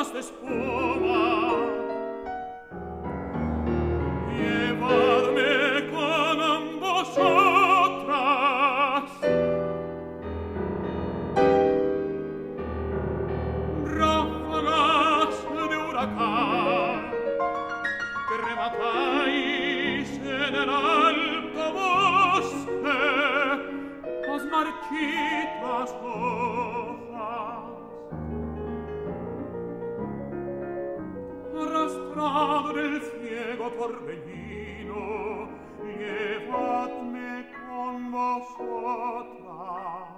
lágrimas de espuma. Llevadme con vosotras, ráfagas de huracán que rematáis en el alto bosque las marchitas hojas. Arrastrado en el ciego torbellino, llevadme con vosotras.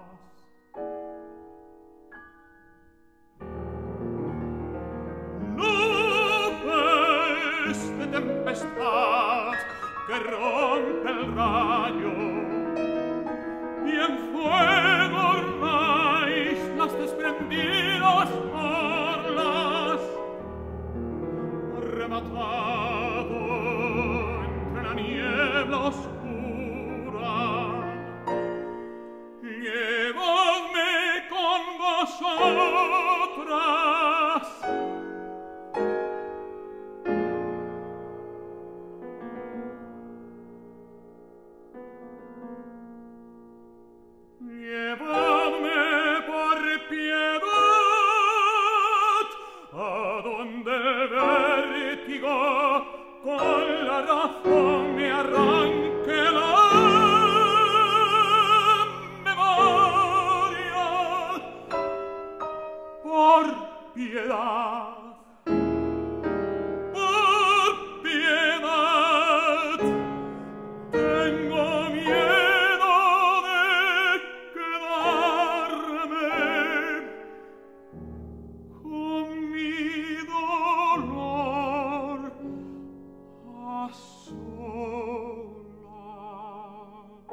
Nubes de tempestad que rompe el rayo, y en fuego ornáis las desprendidas orlas. Rematado entre la niebla oscura, llevadme con vosotras. Llevadme por piedad a donde el vértigo con la razón me arranque la memoria. Por piedad, por piedad, tengo miedo de quedarme con mi dolor a solas.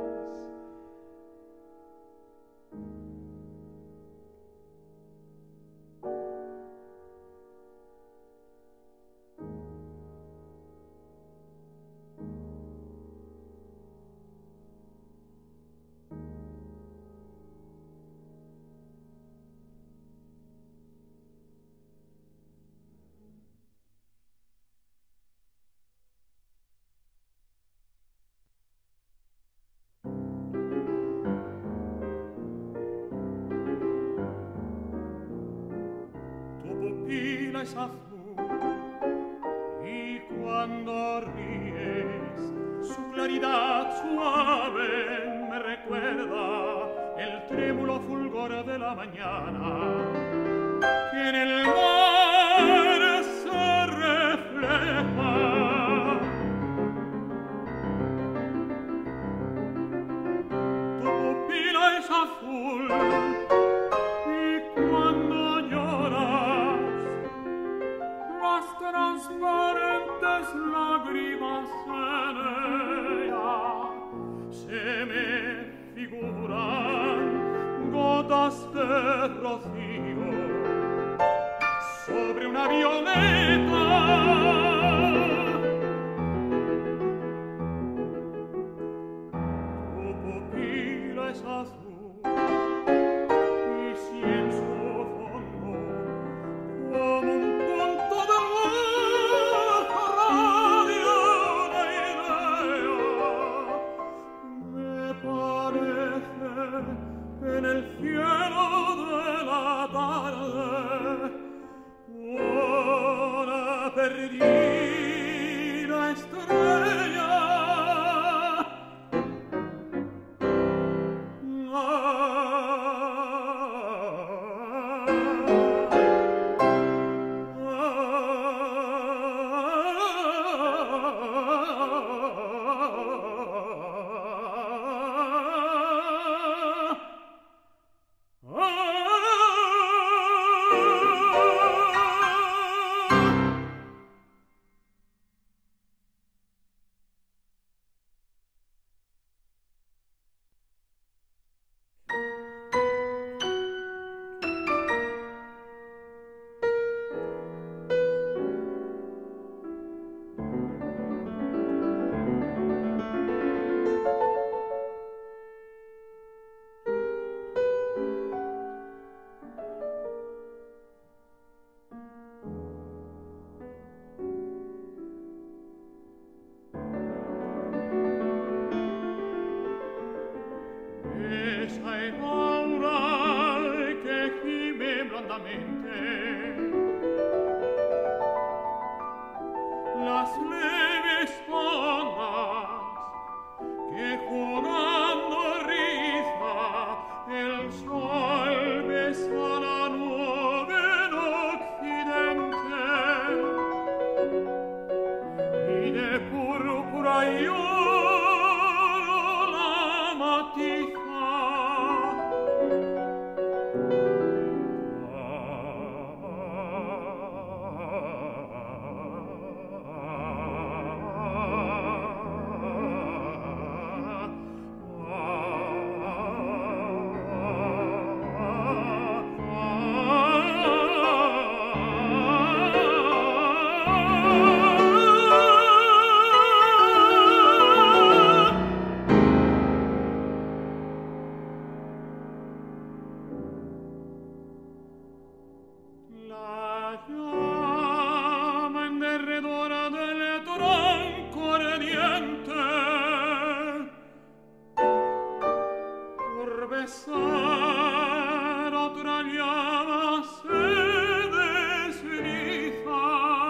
Tu pupila es azul y cuando ríes su claridad suave me recuerda el trémulo fulgor de la mañana que en el mar se refleja. Tu pupila es azul y cuando lloras las transparentes lágrimas en ella se me figuran gotas de rocío sobre una violeta. Tu pupila es azul y si en su fondo como un punto de luz radia una idea, me parece en el cielo de la tarde una quietamente. Las leves olas que jugando riza el sol besa la nube en occidente y de púrpura y oro la matiza. La llama en derredor del tronco ardiente por besar otra llama se desliza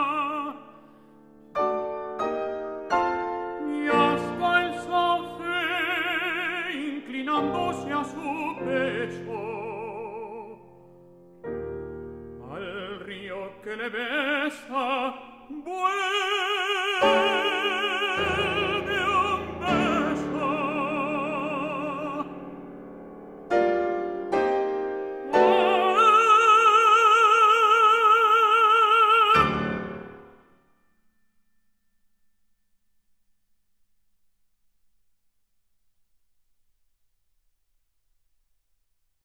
y hasta el sauce inclinándose a su pecho al río que le besa vuelve